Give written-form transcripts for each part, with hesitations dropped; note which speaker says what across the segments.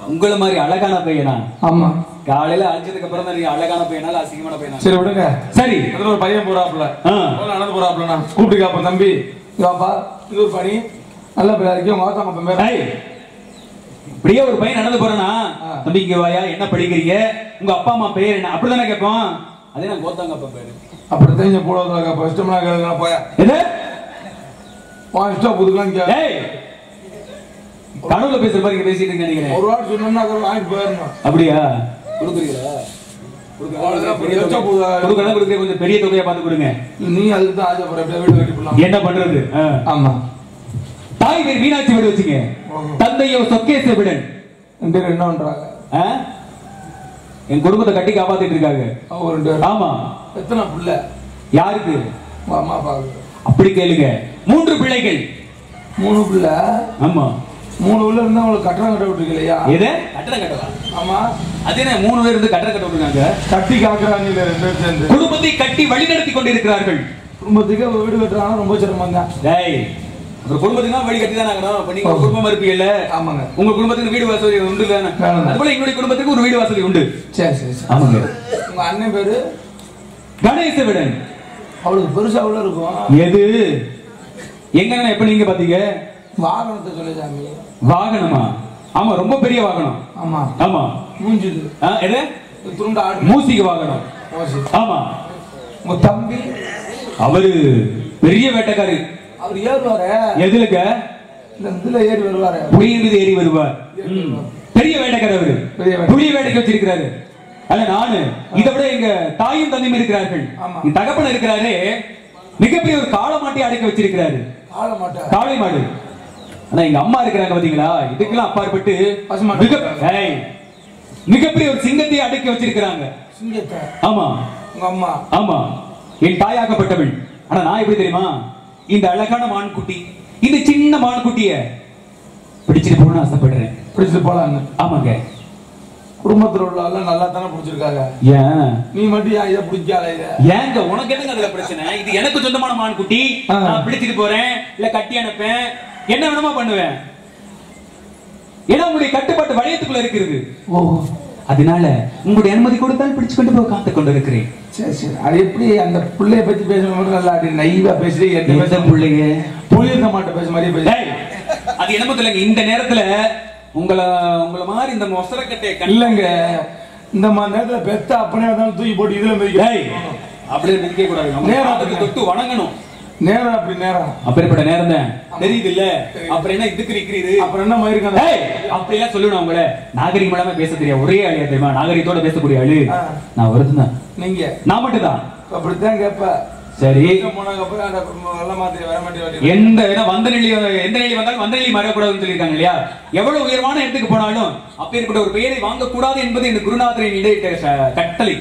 Speaker 1: உங்கள மாதிரி அழகான பையனா?
Speaker 2: ஆமா.
Speaker 1: காலையில அழைச்சதுக்கு அப்புறம் தான் நீங்க அழகான பையனால அசிங்கமான பையனா?
Speaker 2: சரி விடுங்க.
Speaker 1: சரி,
Speaker 2: அதுல ஒரு பையன் போறாப்ல, நடந்து போறாப்லண்ணா. கூப்பிட்டு காப்பா, தம்பி வாப்பா, இது ஒரு பணி நல்ல பையன் இருக்கு, உங்க ஆத்தாங்க பையன்.
Speaker 1: இப்படியே ஒரு பையன் நடந்து போறானா, தம்பி இங்க வாயா, என்ன படிக்கிறீங்க, உங்க அப்பா அம்மா பேர் என்ன, அப்படிதானே கேட்போம். அதே நான் கோத்தாங்க அப்பா பேரு. அப்படி தெரிஞ்ச போடுவதாக இஷ்டம்னா கேளுங்க போயா. எது இஷ்டம் புதுக்கலாம் கனவுல பேசுற மாதிரி பேசிட்டு நினைக்கிறேன். ஒரு வாட்டி சொன்னா வாங்கிட்டு போயிடணும். அப்படியா? கொடுக்குறீங்களா? கொஞ்சம் பெரிய தொகையா பார்த்து கொடுங்க. நீ அதுக்கு தான் ஆசைப்படுற, வீடு கட்டி போடலாம். என்ன பண்றது? ஆமா. தாய் பேர் மீனாட்சி வீடு வச்சுங்க. தந்தையோ சொக்கேச விடன். என்ன பண்றாங்க? என் குடும்பத்தை கட்டி காப்பாத்திட்டு இருக்காங்க. ஆமா. எத்தனை பிள்ளை? யாருக்கு? அம்மா அப்பாவுக்கு. அப்படி கேளுங்க. 3 பிள்ளைகள். 3 பிள்ளை? ஆமா. 3 பிள்ளை இருந்தா உங்களுக்கு கட்டணம் கட்ட விட்டுருக்கு இல்லையா? எது கட்டணம் கட்டவா? ஆமா. அது என்ன 3 பேர் இருந்து கட்டணம் கட்ட விட்டுருக்காங்க? கட்டி காக்குறாங்க. 2 பேர் சேர்ந்து குடும்பத்தை கட்டி வழிநடத்தி கொண்டிருக்கிறார்கள். குடும்பத்துக்கு வீடு கட்டுறாங்க, ரொம்ப சிரமம் தான். ஒரு குடும்பத்துக்கு வீடு கட்டி தான் ஆகணும். இப்ப நீங்க குடும்பமா இருப்பீங்கல்ல? ஆமாங்க. உங்க குடும்பத்துக்கு வீடு வசதி உண்டு தானே? அதுபோல எங்களுடைய குடும்பத்துக்கு ஒரு வீடு வசதி உண்டு. சரி சரி. ஆமாங்க. உங்க அண்ணன் பேரு கணேச விடன். அவளுக்கு பெருசா அவ்வளவு இருக்கும். எது எங்க எப்ப நீங்க பாத்தீங்க? வாகனத்தை சொல்லு சாமி. வாகனமா? ஆமா, ரொம்ப பெரிய வாகனம். ஆமா ஆமா. மூஞ்சுது. எது துருண்டா மூசிக்கு வாகனம். ஆமா. உங்க தம்பி அவரு பெரிய வேட்டைக்காரு. அவர் ஏறுவாரு. எதுலங்க? இதுல ஏறி வருவாரு. புளியங்குது ஏறி வருவார். பெரிய வேட்டைக்காரர் அவரு. புளிய வேட்டைக்கு வச்சிருக்கிறாரு. அல்ல நானு இதை விட எங்க தாயும் தந்தையும் இருக்கிறார்கள். தகப்பன் இருக்கிறாரு, மிகப்பெரிய ஒரு காளை மாட்டி அடக்க வச்சிருக்கிறாரு. காளை மாடு. ஆனா எங்க அம்மா இருக்கிறாங்க பாத்தீங்களா, இதுக்கெல்லாம் அப்பாற்பட்டு மிகப்பெரிய ஒரு சிங்கத்தை அடக்கி வச்சிருக்கிறாங்க. ஆமா உங்க அம்மா. ஆமா, என் தாயாகப்பட்டவள். ஆனா நான் எப்படி தெரியுமா, இந்த அழகான மான்குட்டி, இந்த சின்ன மான்குட்டிய பிடிச்சிட்டு போகணும்னு ஆசைப்படுறேன். பிடிச்சிட்டு போலாங்க. ஆமாங்க. குடும்பத்துல உள்ள எல்லாம் நல்லா தானே பிடிச்சிருக்காங்க. ஏன் நீ மட்டும் இதை பிடிக்காத? ஏங்க உனக்கு என்னங்க அதுல பிரச்சனை? இது எனக்கு சொந்தமான மான்குட்டி, நான் பிடிச்சிட்டு போறேன், இல்ல கட்டி அனுப்பேன், என்ன வேணுமா பண்ணுவேன். ஏன்னா உங்களுடைய கட்டுப்பாட்டு வளையத்துக்குள்ள இருக்கிறது. ஓ, அதனால உங்களுடைய அனுமதி கொடுத்தால் பிடிச்சு கொண்டு போய் காத்து கொண்டு இருக்கிறேன். சரி சரி. அது எப்படி அந்த பிள்ளைய பத்தி பேசும்போது நல்லா நைவா பேசுறீங்க. எந்த பிள்ளைங்க? புளிய மாட்ட பேச மாதிரி பேச. அது என்னமோ தெரியல, இந்த நேரத்துல உங்களை மாதிரி இந்த மொசரக்கட்டை இல்லங்க, இந்த மாதிரி நேரத்துல பெத்த அப்பனே வந்தாலும் தூக்கி போட்டு இதுல மிதிக்க அப்படியே மிதிக்க கூடாது. நேரம் தொட்டு வணங்கணும். நேரம் அப்படி நேரம் அப்படிப்பட்ட நேரம் தான் தெரியுது இல்ல? அப்புறம் என்ன இதுக்கு நிக்கிறீரு? அப்புறம் என்ன மாதிரி அப்படி எல்லாம் சொல்லணும். உங்களை நாகரிகம் இல்லாம பேச தெரியாது. ஒரே ஆளியா தெரியுமா நாகரிகத்தோட பேசக்கூடிய ஆளு நான் வருதுதான். நீங்க நான் மட்டும் தான் அப்படித்தான் கேப்ப. சரி, எந்த வந்த நிலை வந்தாலும் வந்த நிலை மறக்கூடாதுன்னு சொல்லியிருக்காங்க இல்லையா? எவ்வளவு உயர்வான இடத்துக்கு போனாலும் அப்பேற்பட்ட ஒரு பெயரை வாங்கக்கூடாது என்பது இந்த குருநாதரின் இடையிட்ட கட்டளை.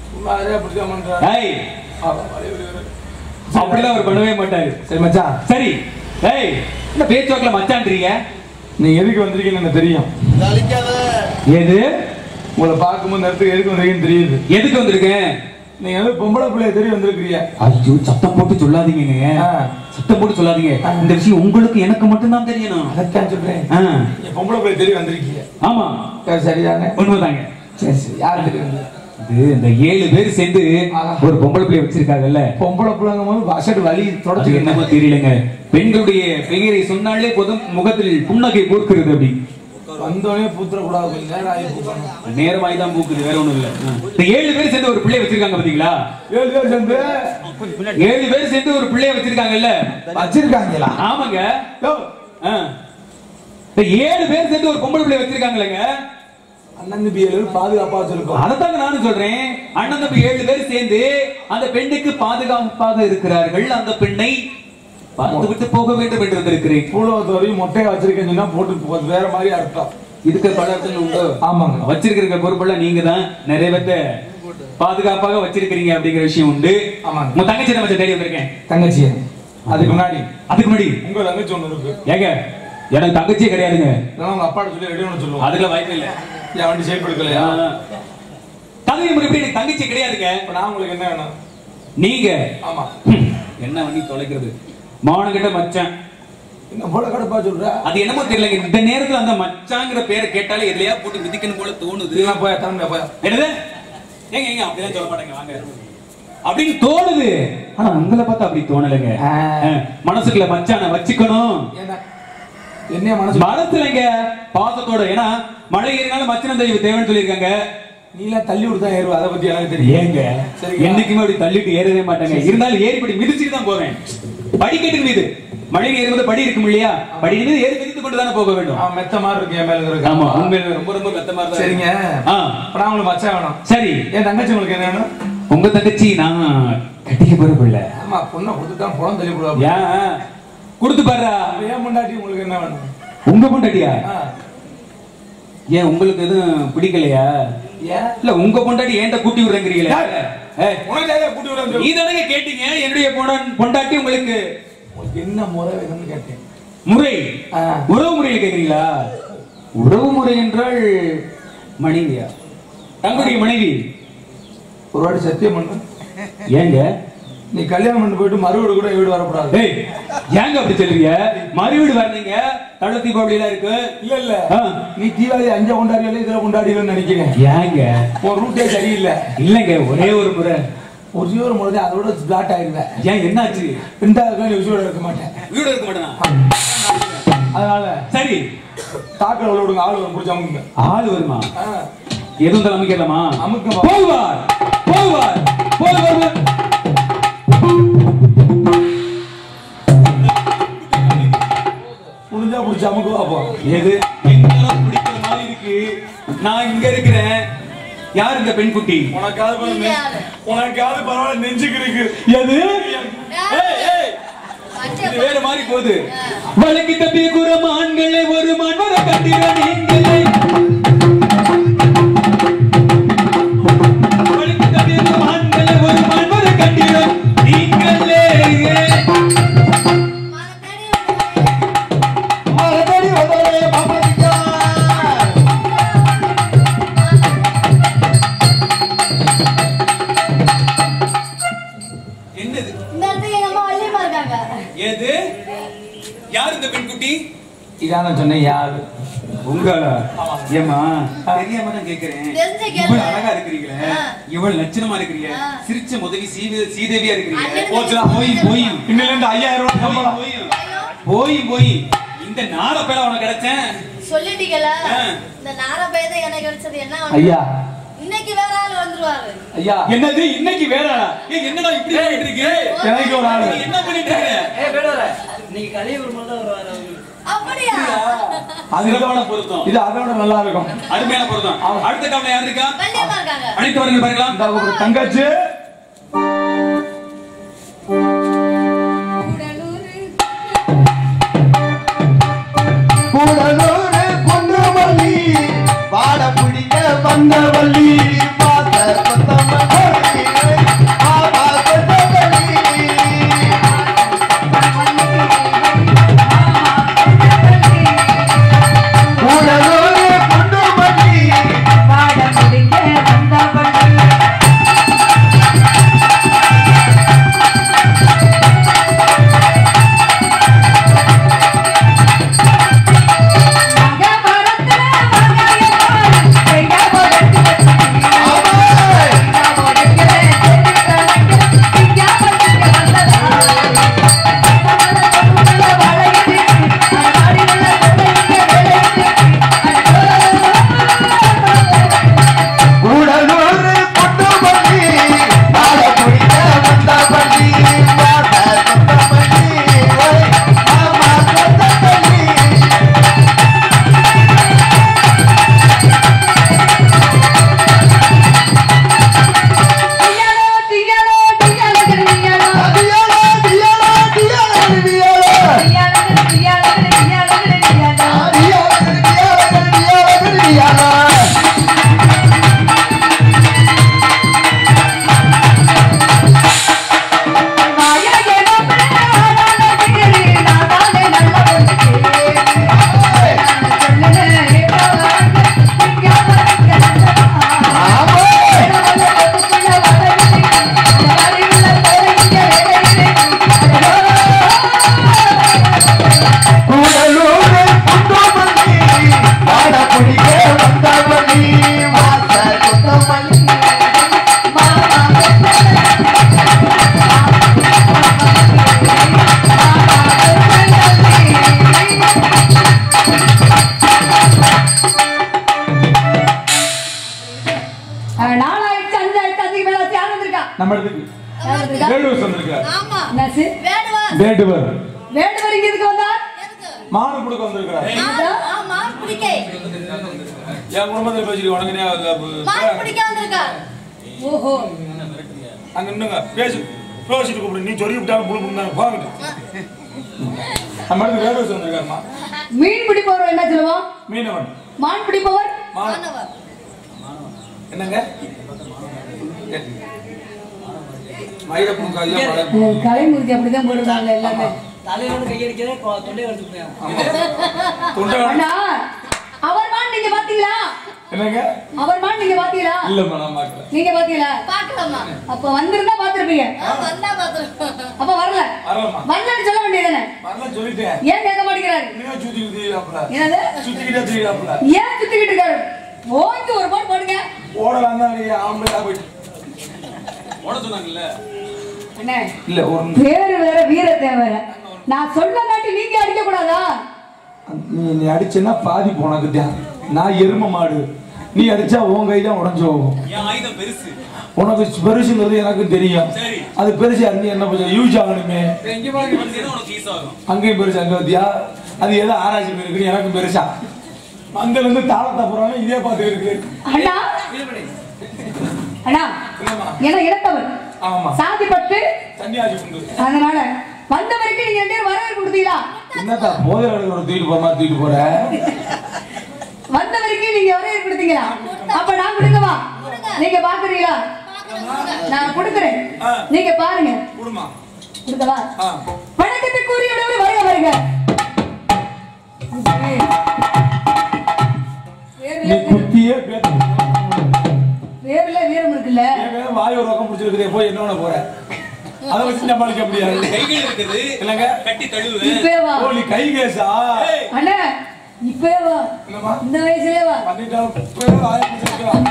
Speaker 1: அப்படிலாம் அவர் பண்ணவே மாட்டாரு. சரி மச்சான். சரி, என்ன பேச்சுவாக்குல மச்சான்றீங்க? நீங்க எதுக்கு வந்திருக்கீங்கன்னு எனக்கு தெரியும். எது? உங்களை பார்க்கும்போது நேரத்துக்கு எதுக்கு வந்திருக்கீங்கன்னு தெரியுது. எதுக்கு வந்திருக்கேன்? நீங்க வந்து பொம்பளை பிள்ளைய தெரிய வந்திருக்கீங்க. ஐயோ, சத்தம் போட்டு சொல்லாதீங்க. சத்தம் போட்டு சொல்லாதீங்க. இந்த விஷயம் உங்களுக்கு எனக்கு மட்டும் தான் தெரியணும். அதான் சொல்றேன். பொம்பளை பிள்ளைய தெரிய வந்திருக்கீங்க. ஆமா, சரிதானே? உண்மைதாங்க. சரி சரி. யாரு தெரியும்? இந்த 7 பேர் சேர்ந்து ஒரு பொம்பளை பிள்ளை வச்சிருக்காங்கல்ல. பொம்பளை பிள்ளைங்க போது வசடு வலி தொடச்சு என்னமோ தெரியலங்க. பெண்களுடைய பெயரை சொன்னாலே போதும் முகத்தில் புன்னகை பூக்கிறது. அப்படி வந்தோடனே பூத்துற கூடாது, நேரமாய் தான் பூக்குது, வேற ஒண்ணும் இல்ல. இந்த 7 பேர் சேர்ந்து ஒரு பிள்ளை வச்சிருக்காங்க பாத்தீங்களா? 7 பேர் சேர்ந்து ஒரு பிள்ளைய வச்சிருக்காங்கல்ல. வச்சிருக்காங்களா? ஆமாங்க. இந்த 7 பேர் சேர்ந்து ஒரு பொம்பளை பிள்ளை வச்சிருக்காங்களேங்க. அண்ணன் தம்பி 7 பேர் பாதுகாப்பா வச்சிருக்கோம். அதத்தாங்க நானும் சொல்றேன். அண்ணன் தம்பி 7 பேர் சேர்ந்து அந்த பெண்ணுக்கு பாதுகாப்பாக இருக்கிறார்கள். அந்த பெண்ணை பார்த்து விட்டு போக வேண்டும் என்று வந்திருக்கிறேன். பூலோத்தோரையும் மொட்டையா வச்சிருக்கேன்னு சொன்னா போட்டு வேற மாதிரி அர்த்தம். இதுக்கு பல அர்த்தங்கள் உண்டு. ஆமாங்க. வச்சிருக்கிற பொறுப்பெல்லாம் நீங்க தான் நிறைவேற்ற பாதுகாப்பாக வச்சிருக்கிறீங்க அப்படிங்கிற விஷயம் உண்டு. ஆமாங்க. உங்க தங்கச்சி நம்ம தேடி வந்திருக்கேன். தங்கச்சி அதுக்கு முன்னாடி உங்க தங்கச்சி ஒண்ணு இருக்கு. ஏங்க, எனக்கு தங்கச்சியே கிடையாதுங்க. உங்க அப்பாட்ட சொல்லி ரெடி பண்ண சொல்லுவோம். அதுல வாய்ப்பு இல்ல. என் வண்டி செயல்படுத்தலையா? தங்கச்சி முறை எனக்கு தங்கச்சி கிடையாதுங்க. நான் உங்களுக்கு என்ன வேணும்? நீங்க ஆமா என்ன வண்டி தொலைக்கிறது? மானகிட்ட மச்சான் அது என்னமோ தெரியல இந்த நேரத்துல அந்த மச்சாங்கிற பேரை கேட்டாலே எதுலயா போட்டு மிதிக்கணும் போல தோணுது. என்னது ஏங்க ஏங்க அப்படிலாம் சொல்ல மாட்டேங்க வாங்க அப்படின்னு தோணுது. ஆனா உங்களை பார்த்தா அப்படி தோணலைங்க. மனசுக்குள்ள மச்சான வச்சுக்கணும்
Speaker 2: என்ன
Speaker 1: மனசுலங்க பாசத்தோட. ஏன்னா மழை ஏறினாலும் மச்சன தெய்வம் தேவைன்னு சொல்லியிருக்காங்க.
Speaker 2: நீலாம் தள்ளி விட்டு தான் ஏறுவா, அதை பத்தி எனக்கு தெரியும்.
Speaker 1: ஏங்க என்னைக்குமே அப்படி தள்ளிட்டு ஏறவே மாட்டாங்க. இருந்தாலும் ஏறிப்படி மிதிச்சுட்டு தான் போவேன். படிக்கட்டு மீது மழையில் ஏறும்போது படி இருக்கும் இல்லையா, படி மீது ஏறி மிதித்து கொண்டு தானே போக வேண்டும்.
Speaker 2: மெத்த மாதிரி இருக்கு என் மேல இருக்கு.
Speaker 1: ஆமா உண்மையில ரொம்ப ரொம்ப மெத்த மாதிரி தான்.
Speaker 2: சரிங்க, நான் உங்களுக்கு மச்சான் வேணும்.
Speaker 1: சரி,
Speaker 2: என் தங்கச்சி உங்களுக்கு என்ன வேணும்?
Speaker 1: உங்க தங்கச்சி நான் கட்டிக்க போற பிள்ளை.
Speaker 2: ஆமா, பொண்ணை கொடுத்துட்டான் புலம் தள்ளி போடுவா.
Speaker 1: ஏன் கொடுத்து பாரு.
Speaker 2: ஏன் முன்னாடி உங்களுக்கு என்ன வேணும்?
Speaker 1: உங்க பொண்டாட்டியா? ஏன் உங்களுக்கு எதுவும் பிடிக்கலையா? இல்ல உங்க பொண்டாட்டி ஏன்ட்ட கூட்டி விடுறீங்களா? நீ தானே கேட்டீங்க என்னுடைய பொண்டாட்டி உங்களுக்கு
Speaker 2: என்ன முறை வேணும்னு கேட்டேன்.
Speaker 1: முறை உறவு முறையில் கேக்குறீங்களா? உறவு முறை என்றால் மனைவியா? தங்களுடைய மனைவி
Speaker 2: ஒரு வாட்டி சத்தியம் பண்ணு.
Speaker 1: ஏங்க
Speaker 2: நீ கல்யாணம் பண்ணி போயிட்டு மறுவீடு கூட வீடு வரக்கூடாது.
Speaker 1: ஏங்க அப்படி சொல்றீங்க? மறுவீடு வரீங்க, தள்ள தீபாவளி எல்லாம் இருக்கு.
Speaker 2: இல்ல இல்ல, நீ தீபாவளி 5 கொண்டாடியல இதுல கொண்டாடியலன்னு நினைக்கிறேன்.
Speaker 1: ஏங்க
Speaker 2: உன் ரூட்டே சரியில்லை.
Speaker 1: இல்லங்க, ஒரே ஒரு முறை
Speaker 2: முறை அதோட பிளாட் ஆயிருவேன்.
Speaker 1: ஏன் என்னாச்சு?
Speaker 2: 2வது வீடு இருக்க மாட்டேன்.
Speaker 1: வீடு இருக்க மாட்டேனா?
Speaker 2: அதனால
Speaker 1: சரி,
Speaker 2: தாக்கல் விடுங்க. ஆள் வரும், பிடிச்ச அமுக்குங்க.
Speaker 1: ஆள் வருமா? எதுவும் தான் அமைக்கலாமா?
Speaker 2: அமுக்குமா.
Speaker 1: போவார் போவார் போவார்.
Speaker 2: முடிஞ்சா பிடிச்ச அமுக்குவா. போ.
Speaker 1: எது பிடிக்கிற மாதிரி இருக்கு. நான் இங்க இருக்கிறேன். யார் இந்த பெண் குட்டி?
Speaker 2: உனக்காவது பரவாயில்ல, நெஞ்சுக்கு இருக்கு.
Speaker 1: எது இது வேற மாதிரி போகுது. வழங்கி தப்பி குறம் ஆண்களை ஒரு மன்மர கட்டிட நீங்களே. வழங்கி தப்பி குறம் ஆண்களை ஒரு மன்மர கட்டிட நீங்களே. மரதடி வதரே பாபரிக்கா. என்னது? ஏது யார் இந்த பெண்குட்டி?
Speaker 2: இதான் சொன்னேன். யாரு?
Speaker 1: உங்களா? ஏமா தெரியாம தான் கேக்குறேன். இவ்வளவு அழகா இருக்கிறீங்களே, இவ்வளவு லட்சணமா இருக்கிறீங்க, சிரிச்ச முதவி சீதேவியா இருக்கிறீங்க. போய் போய்
Speaker 2: இன்னில இருந்து 5000 ரூபாய்
Speaker 1: போய் போய் இந்த நார பேல உனக்கு கிடைச்சேன்
Speaker 3: சொல்லிட்டீங்களா? இந்த நார பேத எனக்கு கிடைச்சது என்ன?
Speaker 2: ஐயா
Speaker 3: இன்னைக்கு வேற ஆள் வந்துருவாரு.
Speaker 2: ஐயா
Speaker 1: என்னது இன்னைக்கு வேற ஆளா? என்னடா இப்படி பண்ணிட்டு இருக்கீங்க?
Speaker 2: எனக்கு ஒரு ஆளு.
Speaker 1: என்ன பண்ணிட்டு இருக்கீங்க?
Speaker 4: பேடற நீங்க கலியூர் மட்டும் வருவாரு அவரு.
Speaker 3: அப்படியா?
Speaker 1: அதுலோட பொருத்தம்.
Speaker 2: இது அதோட நல்லா இருக்கும்.
Speaker 1: அருமையான பொருத்தம். அடுத்த கவலை யார் இருக்கா?
Speaker 3: கல்யாணம் இருக்காங்க.
Speaker 1: அனைத்து வரங்க பாருங்களா.
Speaker 2: இந்த ஒரு தங்கச்சி
Speaker 5: கூடலூரு குண்டுமல்லி பாட பிடிக்க வந்தவள்ளி பாத்த கொத்தமல்லி பாபா கொத்தமல்லி கூடலூரு குண்டுமல்லி பாட பிடிக்க வந்தவள்ளி.
Speaker 3: மகபரத்துல மகையப்பாரு
Speaker 2: நம்ம இடத்துக்கு வேடுவர் வந்திருக்காரு.
Speaker 3: ஆமா
Speaker 6: என்னாச்சு?
Speaker 2: வேடுவர்
Speaker 6: வேடுவர் இங்க எதுக்கு வந்தார்?
Speaker 2: மாடு கொடுக்க வந்திருக்காரு.
Speaker 3: மான் பிடிக்க
Speaker 2: என் குடும்பத்துல பேசிட்டு உனக்கு
Speaker 3: மான் பிடிக்க வந்திருக்காரு.
Speaker 6: ஓஹோ
Speaker 2: அங்க நின்னுங்க பேசு பேசிட்டு கூப்பிடு. நீ சொல்லி விட்டாலும் புழு புழுந்தாங்க போகட்டு. நம்ம இடத்துக்கு வேடுவர் வந்திருக்காருமா.
Speaker 6: மீன் பிடிப்பவர் என்ன சொல்லுவோம்?
Speaker 2: மீனவன்.
Speaker 6: மான் பிடிப்பவர்
Speaker 3: மானவர்
Speaker 2: என்னங்க மயிலப்பூ காயா
Speaker 6: கலைமூர்த்தி அப்படிதான் போடுறாங்க எல்லாமே.
Speaker 4: தலையோட கையடிக்கிறேன் தொண்டை எடுத்துக்கிறேன்.
Speaker 6: அண்ணா அவர் மான் நீங்க பாத்தீங்களா?
Speaker 2: என்னங்க
Speaker 6: அவர் மான் நீங்க பாத்தீங்களா?
Speaker 2: இல்லம்மா நான் பார்க்கல.
Speaker 6: நீங்க பாத்தீங்களா?
Speaker 3: பாக்கலாமா?
Speaker 6: அப்ப வந்திருந்தா பாத்திருப்பீங்க.
Speaker 3: வந்தா பாத்துறோம்.
Speaker 6: அப்ப வரல
Speaker 2: வரலம்மா.
Speaker 6: வரலன்னு சொல்ல வேண்டியதானே?
Speaker 2: வரலாம் சொல்லிட்டேன்.
Speaker 6: ஏன் கேட்க மாட்டேங்கிறாரு?
Speaker 2: நீங்க சுத்திக்கிட்டீங்களாப்ல.
Speaker 6: என்னது?
Speaker 2: சுத்திக்கிட்டே தெரியாப்ல.
Speaker 6: ஏன் சுத்திக்கிட்டு இருக்காரு? ஓய்க்கு ஒரு போட்டு போடுங்க.
Speaker 2: ஓடலாம் தான் நீ ஆம்பளை போயிட்டு ஓட சொன்னாங்கல்ல.
Speaker 6: அண்ணே
Speaker 2: இல்ல ஒரு
Speaker 6: பேரு வேற வீரத்தே வேற. நான் சொன்னங்காட்டி நீங்க அடிக்க கூடாதா?
Speaker 2: நீ அடிச்சேன்னா பாதி போனக்கு தான். நான் எரும மாடு. நீ அடிச்சா உன் கை தான் உடைஞ்சு போகும்.
Speaker 1: என் ஆயுதம் பெருசு.
Speaker 2: உனக்கு பெருசுங்கிறது எனக்கு தெரியும். அது பெருசு அங்கே என்ன கொஞ்சம் யூஸ் ஆகணுமே.
Speaker 1: எங்க பாருங்க உனக்கு யூஸ் ஆகும்.
Speaker 2: அங்கேயும் பெருசு அங்க வந்தியா அது ஏதோ ஆராய்ச்சி இருக்கு. எனக்கு பெருசா அங்கல இருந்து தாளத்தை போறாங்க இதே பார்த்து இருக்கு.
Speaker 6: அண்ணா அண்ணா என்ன இடத்தவர்
Speaker 2: ஆமா
Speaker 6: சாதி பட்டு
Speaker 2: தண்ணியாச்சு உண்டு.
Speaker 6: அதனால வந்த வரைக்கும் நீங்க 2 பேரும் வரவேற்பு கொடுத்தீங்களா?
Speaker 2: என்னத்தா போதை ஒரு தூக்கிட்டு போற மாதிரி தூக்கிட்டு போற.
Speaker 6: வந்த வரைக்கும் நீங்க வரவேற்பு கொடுத்தீங்களா? அப்ப நான் கொடுக்கவா? நீங்க பாக்குறீங்களா? நான் கொடுக்குறேன். நீங்க பாருங்க.
Speaker 2: குடுமா
Speaker 6: கொடுக்கவா? வணக்கத்துக்குரியவரே வருக வருக.
Speaker 2: நீ குத்தியே பேச
Speaker 6: வேர்ல வீரம் இருக்குல்ல.
Speaker 2: வாய் ஒரு பக்கம் பிடிச்சிருக்குதே போய் என்ன பண்ண போற. அதை வச்சு சமாளிக்க முடியாது.
Speaker 1: கைகள் இருக்குது
Speaker 2: இல்லங்க
Speaker 1: கட்டி தழுவு.
Speaker 6: இப்பவே வா.
Speaker 2: ஓ நீ கை கேசா.
Speaker 6: அண்ணா இப்பவே வா.
Speaker 2: என்னமா
Speaker 6: இந்த வயசுலயே வா.
Speaker 2: பண்ணிட்டாலும் இப்பவே வாய் பிடிச்சிருக்கலாம்.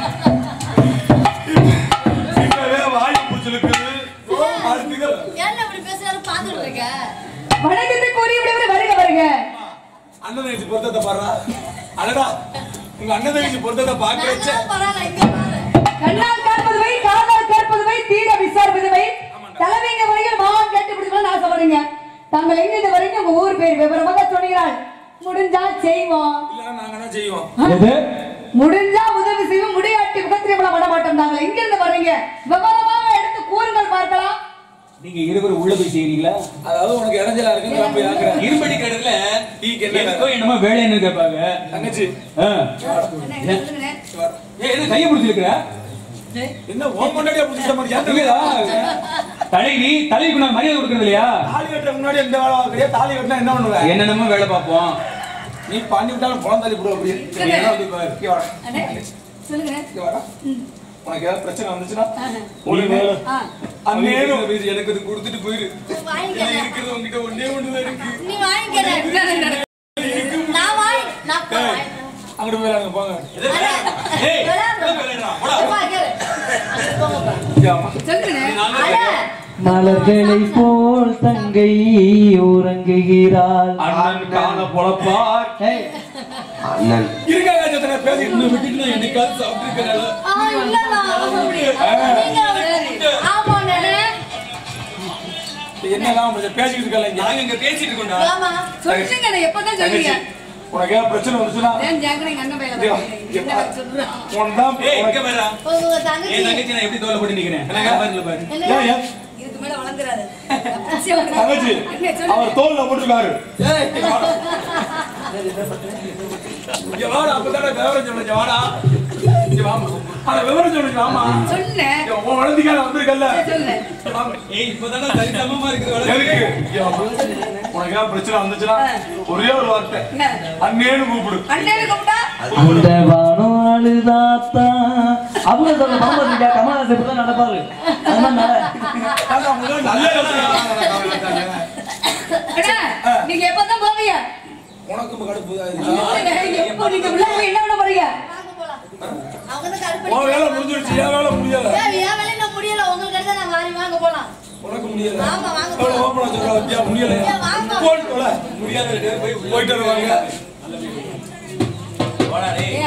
Speaker 2: இப்பவே வாய் பிடிச்சிருக்குது. அடுத்து
Speaker 3: ஏன் இப்படி பேசுறாரு பாத்துட்டு இருக்க?
Speaker 6: வணக்கத்துக்குரியவரே வருக வருக.
Speaker 2: அண்ணன் தங்கச்சி பொருத்தத்தை பாடுறா. அடடா உங்க அண்ணன் தங்கச்சி பொருத்தத்தை பார்க்க வச்ச.
Speaker 3: நான் பரவாயில்ல இங்க பாரு.
Speaker 6: கண்ணால் கேட்பது வை, காதால் கேட்பது வை, தீர விசாரிப்பது வை. தலைமைங்க வரைக்கும் மாவன் கேட்டு பிடிக்கணும்னு ஆசைப்படுறீங்க. தாங்கள் எங்க இந்த வரைக்கும் உங்க ஊர் பேர் விவரமாக சொன்னீர்கள். முடிஞ்சா செய்வோம்.
Speaker 2: இல்ல நாங்க என்ன செய்வோம்.
Speaker 6: முடிஞ்சா உதவி செய்வோம். முடியாட்டி முகத்திரிமலை பண்ண மாட்டோம். தாங்கள் எங்க இருந்து வர்றீங்க விவரமாக எடுத்து கூறுங்கள் பார்க்கலாம்.
Speaker 1: நீங்க இருவர் உள்ள போய் செய்றீங்களா?
Speaker 2: அதாவது உனக்கு இடைஞ்சலா இருக்கு நான் போய் ஆக்குறேன்.
Speaker 1: இரும்படி கடல்ல டீக்கு என்னமோ வேலைன்னு கேட்பாங்க.
Speaker 2: தங்கச்சி
Speaker 1: என்ன கையை பிடிச்சிருக்கிற?
Speaker 2: என்ன ஓம் முன்னாடியே பிடிச்சிட்ட மாதிரி ஏத்துக்கடா.
Speaker 1: தலைவிக்கு நான் மரியாதை கொடுக்கறது இல்லையா?
Speaker 2: தாலி கட்ட முன்னாடி எந்த வேலை பார்க்கறியா? தாலி கட்டினா என்ன பண்ணுவ?
Speaker 1: என்னென்னமோ வேலை பார்ப்போம்.
Speaker 2: நீ பண்ணி விட்டாலும் புலம் தள்ளி போடுவ. அப்படியே என்ன வந்து பாரு. இங்க வாடா.
Speaker 6: சொல்லுங்க.
Speaker 2: இங்க வாடா. உனக்கு ஏதாவது பிரச்சனை வந்துச்சுன்னா எனக்கு இது கொடுத்துட்டு போயிரு. இருக்கிறது உங்ககிட்ட ஒண்ணே ஒண்ணுதான் இருக்கு.
Speaker 3: நீ வாங்கிக்கிறேன். நான் வாங்கி நான் போறேன்.
Speaker 2: அங்கிட்டு போயிடாங்க போங்க.
Speaker 5: மலர்களை போல் தங்கை உறங்குகிறாள்.
Speaker 2: அண்ணன் காண பொழப்பார்.
Speaker 5: அண்ணன்
Speaker 2: இருக்காங்க பேசி விட்டுட்டு என்னைக்காவது சாப்பிட்டு என்னதான் பேசிக்கிட்டு இருக்கல.
Speaker 1: நாங்க இங்க பேசிட்டு இருக்கோம்டா.
Speaker 6: சொல்லுங்க எப்பதான் சொல்றீங்க?
Speaker 2: உனக்கு ஏதாவது பிரச்சனை வந்துச்சுன்னா
Speaker 1: தங்கச்சி நான் எப்படி தோலை போட்டு நிக்கிறேன்.
Speaker 6: இதுக்கு மேல வளர்ந்துறாரு.
Speaker 2: தங்கச்சி அவர் தோல்ல போட்டுருக்காரு. அப்பதான விவரம் சொல்லுங்க. வாடா விவரம் சொல்லுங்க. ஆமா
Speaker 6: சொன்னேன்.
Speaker 2: உன் வளர்ந்திக்கால வந்திருக்கல.
Speaker 1: இப்பதானே சரிசமமா இருக்குது.
Speaker 2: உனக்கு ஏதாவது பிரச்சனை வந்துச்சுன்னா ஒரே ஒரு வார்த்தை அண்ணேன்னு கூப்பிடு.
Speaker 6: அண்ணேன்னு கூப்பிட்டா
Speaker 5: அந்த வானம் அழுதாத்தா அவங்க சொல்ல பாம்பா கமலாசை இப்பதான் நடப்பாரு.
Speaker 6: நீங்க எப்பதான் போவீங்க?
Speaker 2: உனக்கு கடுப்பு
Speaker 6: எப்போ நீங்க உள்ள போய் என்ன பண்ண போறீங்க?
Speaker 2: வேலை முடிஞ்சிருச்சு. என் வேலை முடியல.
Speaker 3: என் வேலை இன்னும் முடியல. உங்களுக்கு எடுத்தா நான் வாங்கி வாங்க போலாம்.
Speaker 2: உனக்கு முடியல.
Speaker 3: ஆமா வாங்க போலாம்.
Speaker 2: ஓபனா சொல்றா முடியல.
Speaker 3: வாங்க
Speaker 2: போய் முடியாது. போயிட்டு வருவாங்க.
Speaker 1: போடா டேய்.